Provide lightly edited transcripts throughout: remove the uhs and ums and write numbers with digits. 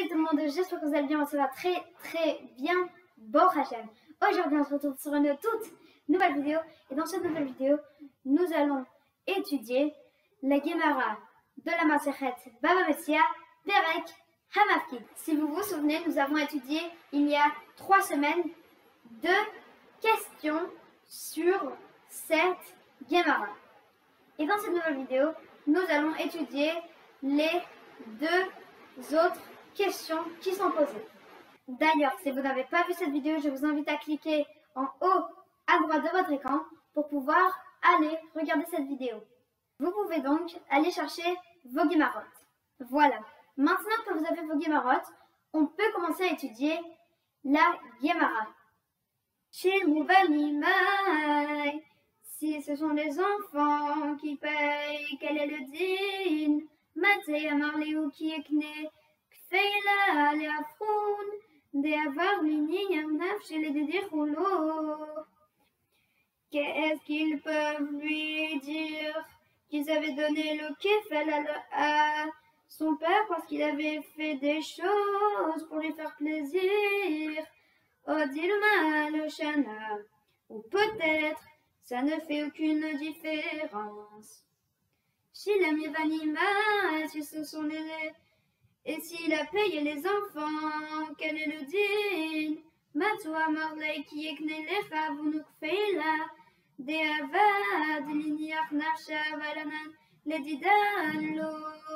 Salut tout le monde, j'espère que vous allez bien, ça va très bien. Bon Hachem. Aujourd'hui on se retrouve sur une toute nouvelle vidéo et dans cette nouvelle vidéo nous allons étudier la Gemara de la Masechet Baba Metzia Perek Hamafkid. Si vous vous souvenez, nous avons étudié il y a 3 semaines 2 questions sur cette Gemara. Et dans cette nouvelle vidéo, nous allons étudier les 2 autres questions qui sont posées. D'ailleurs, si vous n'avez pas vu cette vidéo, je vous invite à cliquer en haut à droite de votre écran pour pouvoir aller regarder cette vidéo. Vous pouvez donc aller chercher vos guémarottes. Voilà. Maintenant que vous avez vos guémarottes, on peut commencer à étudier la Gemara. Chez Mouvanimai, si ce sont les enfants qui payent, quel est le din? Matei amar Léou qui ekne kfeila leafroun de avar lini yamnaf chez les dédiroulo. Qu'est-ce qu'ils peuvent lui dire? Qu'ils avaient donné le kefel à son père parce qu'il avait fait des choses pour lui faire plaisir. Odilma le shana, ou peut-être ça ne fait aucune différence. Shilam Yevanima, si ce sont les... Et s'il a payé les enfants, quel est le din? Matua marlei ki ekne lecha vunukfeila, de avad liniach nafsha valanan ledidalo.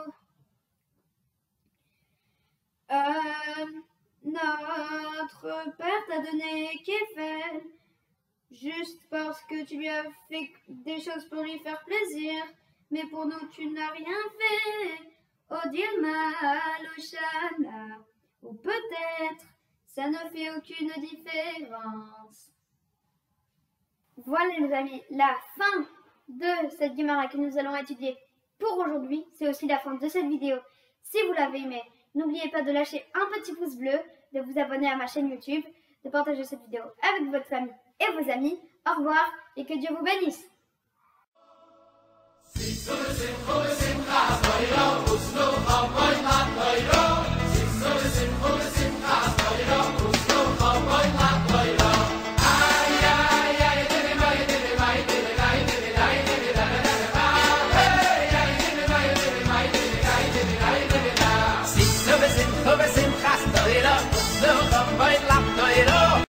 Notre père t'a donné kefel juste parce que tu lui as fait des choses pour lui faire plaisir, mais pour nous tu n'as rien fait. Odilma loshana, ou peut-être ça ne fait aucune différence. Voilà les amis, la fin de cette Gemara que nous allons étudier pour aujourd'hui. C'est aussi la fin de cette vidéo. Si vous l'avez aimé, n'oubliez pas de lâcher un petit pouce bleu, de vous abonner à ma chaîne YouTube, de partager cette vidéo avec votre famille et vos amis. Au revoir et que Dieu vous bénisse.